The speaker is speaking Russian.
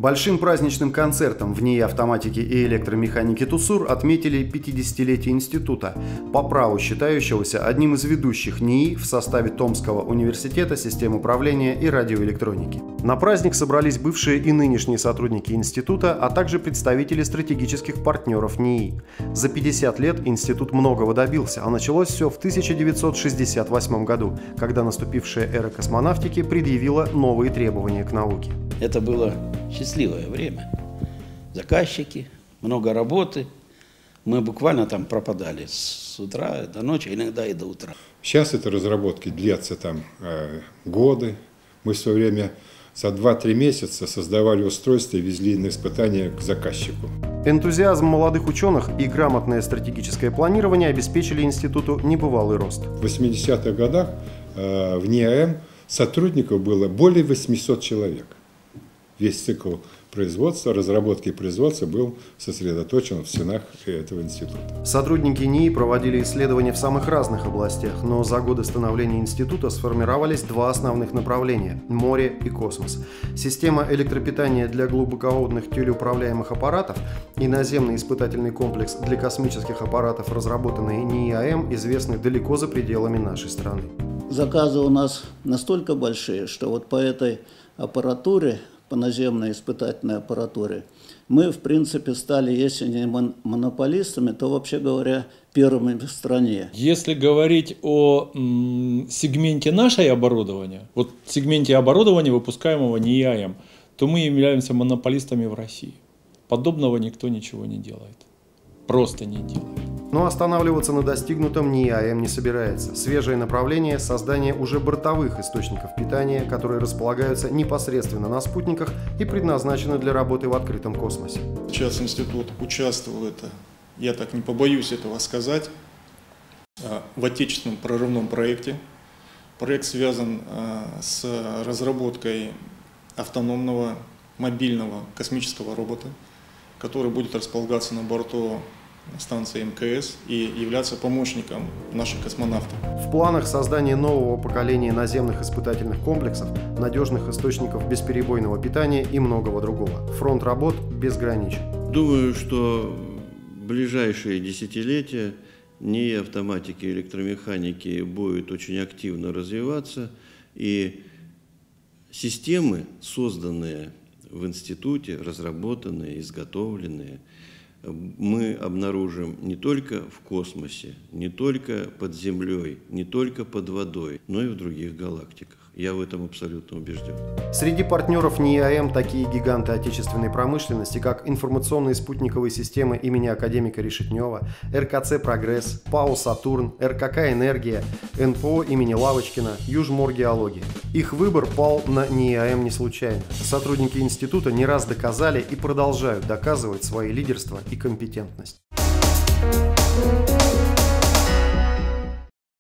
Большим праздничным концертом в НИИ автоматики и электромеханики ТУСУР отметили 50-летие института, по праву считающегося одним из ведущих НИИ в составе Томского университета систем управления и радиоэлектроники. На праздник собрались бывшие и нынешние сотрудники института, а также представители стратегических партнеров НИИ. За 50 лет институт многого добился, а началось все в 1968 году, когда наступившая эра космонавтики предъявила новые требования к науке. Это было счастливое время. Заказчики, много работы. Мы буквально там пропадали с утра до ночи, иногда и до утра. Сейчас эти разработки длятся там годы. Мы в свое время за 2-3 месяца создавали устройства и везли на испытания к заказчику. Энтузиазм молодых ученых и грамотное стратегическое планирование обеспечили институту небывалый рост. В 80-х годах в НИИ сотрудников было более 800 человек. Весь цикл производства, разработки и производства был сосредоточен в стенах этого института. Сотрудники НИИ проводили исследования в самых разных областях, но за годы становления института сформировались два основных направления – море и космос. Система электропитания для глубоководных телеуправляемых аппаратов и наземный испытательный комплекс для космических аппаратов, разработанные НИИ АМ, известны далеко за пределами нашей страны. Заказы у нас настолько большие, что вот по этой аппаратуре, по наземной испытательной аппаратуре, мы, в принципе, стали, если не монополистами, то, вообще говоря, первыми в стране. Если говорить о сегменте нашей оборудования, вот в сегменте оборудования, выпускаемого НИИ АМ, то мы являемся монополистами в России. Подобного никто ничего не делает. Просто не делает. Но останавливаться на достигнутом НИИ АМ не собирается. Свежее направление – создание уже бортовых источников питания, которые располагаются непосредственно на спутниках и предназначены для работы в открытом космосе. Сейчас институт участвует, я так не побоюсь этого сказать, в отечественном прорывном проекте. Проект связан с разработкой автономного мобильного космического робота, который будет располагаться на борту станции МКС и являться помощником наших космонавтов. В планах создание нового поколения наземных испытательных комплексов, надежных источников бесперебойного питания и многого другого. Фронт работ безграничен. Думаю, что в ближайшие десятилетия НИИ автоматики и электромеханики будет очень активно развиваться, и системы, созданные в институте, разработанные, изготовленные, мы обнаружим не только в космосе, не только под землей, не только под водой, но и в других галактиках. Я в этом абсолютно убежден. Среди партнеров НИИ АМ такие гиганты отечественной промышленности, как информационные спутниковые системы имени академика Решетнева, РКЦ «Прогресс», ПАО «Сатурн», РКК «Энергия», НПО имени Лавочкина, Южморгеология. Их выбор пал на НИИ АМ не случайно. Сотрудники института не раз доказали и продолжают доказывать свое лидерство и компетентность.